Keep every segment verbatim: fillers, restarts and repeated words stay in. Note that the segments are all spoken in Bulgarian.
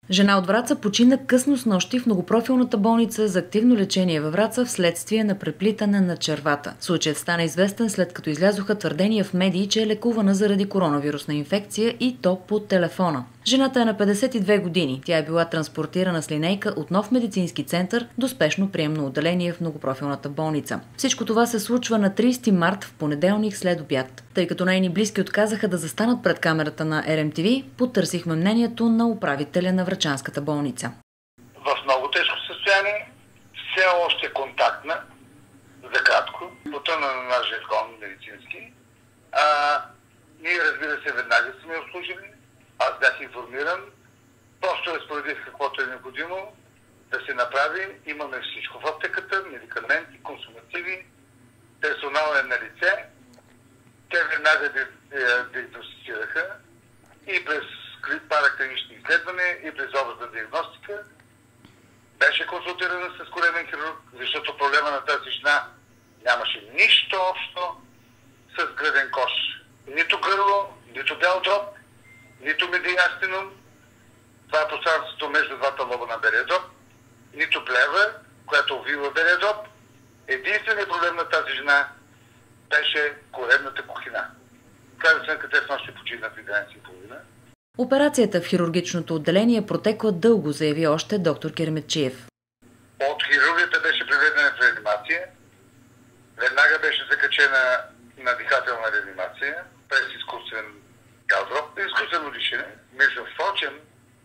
Жена от Враца почина късно снощи в многопрофилната болница за активно лечение във Враца вследствие на преплитане на червата. Случаят стана известен след като излязоха твърдения в медии, че е лекувана заради коронавирусна инфекция и то по телефона. Жената е на петдесет и две години. Тя е била транспортирана с линейка от нов медицински център до спешно приемно отделение в многопрофилната болница. Всичко това се случва на тридесети март в понеделник след обяд. Тъй като нейни близки отказаха да застанат пред камерата на Р М Т В, потърсихме мнението на управителя на Врачанската болница. В много тежко състояние, все още контактна, за кратко, потъна на наш жаргон медицински. А, ние, разбира се, веднага сме обслужили. Аз бях информиран. Просто разпоредих каквото е необходимо да се направи. Имаме всичко в аптеката, медикаменти, консумативи, персонал е на лице. Те веднага диагностицираха и през параклинични изследвания, и през областна диагностика. Беше консултирана с кореден хирург, защото проблема на тази жена нямаше нищо общо с гръден кош. Нито гърло, нито бял дроб, нито медиастинум. Това е пространството между двата лоба на белия дроб, нито плева, която увива белия дроб. Единственият проблем на тази жена беше коредната кухина. Каза се, къде в нощи почина в единайсет и половина. Операцията в хирургичното отделение протекла дълго, заяви още доктор Керметчиев. От хирургията беше приведена в реанимация. Веднага беше закачена на дихателна реанимация през изкуствен калдроп, изкуствено дишане. Между впрочем,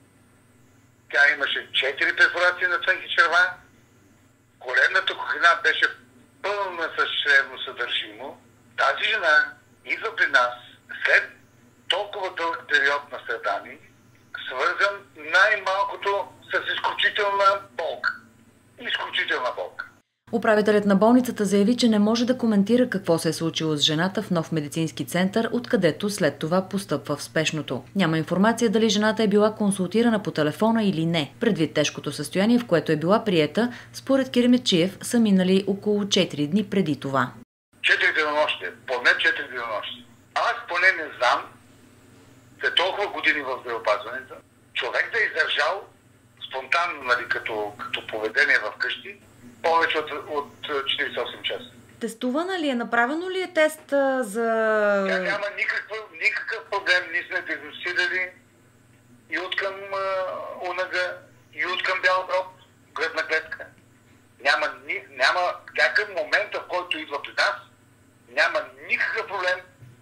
тя имаше четири перфорации на тънки черва. Коредната кухина беше пълна с чревно съдържимо. Тази жена идва при нас след толкова дълъг период на страдание, свързан най-малкото с изключителна болка. Изключителна болка. Управителят на болницата заяви, че не може да коментира какво се е случило с жената в нов медицински център, откъдето след това постъпва в спешното. Няма информация дали жената е била консултирана по телефона или не. Предвид тежкото състояние, в което е била приета, според Керметчиев са минали около четири дни преди това. Четири денонощия, поне четири денонощия. Аз поне не знам, след толкова години в здравеопазването, човек да е издържал спонтанно, нали, като, като поведение в къщи, повече от, от четирийсет и осем часа. Тестувана ли е? Направено ли е тест за... Тя няма никакъв, никакъв проблем. Ние сме диагностирали и от към унага, и от към бял дроб, гръдна клетка. Няма, няма някакъв момент, в който идва при нас, няма никакъв проблем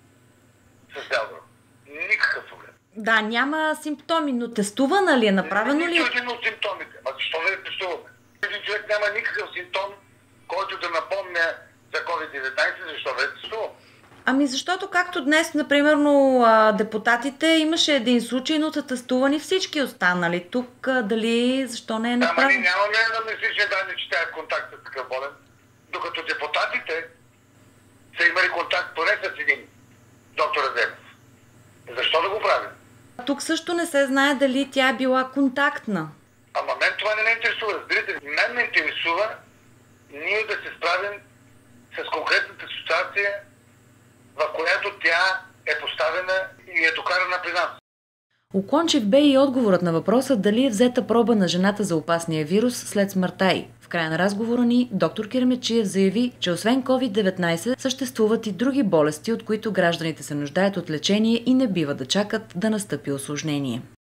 с бял дроб. Никакъв проблем. Да, няма симптоми, но тестувана ли е? Направено ли е? Нито един от симптомите. А защо да не тестуваме? Един човек няма никакъв симптом, който да напомня за ковид деветнайсет, защо да не тестуваме? Ами защото както днес, например, депутатите имаше един случай, но са тестувани всички останали. Тук дали, защо не е направено? Да, ние нямаме аналитични данни, че тя е в контакт с такъв болен, докато депутатите са имали контакт поне с един доктор Адемов. Защо да го правим? Тук също не се знае дали тя е била контактна. Ама мен това не ме интересува. Разбирате, мен ме интересува ние да се справим с конкретната ситуация, в която тя е поставена и е докарана при нас. Уклончив бе и отговорът на въпроса дали е взета проба на жената за опасния вирус след смъртта й. В края на разговора ни доктор Керметчиев заяви, че освен ковид деветнайсет съществуват и други болести, от които гражданите се нуждаят от лечение и не бива да чакат да настъпи усложнение.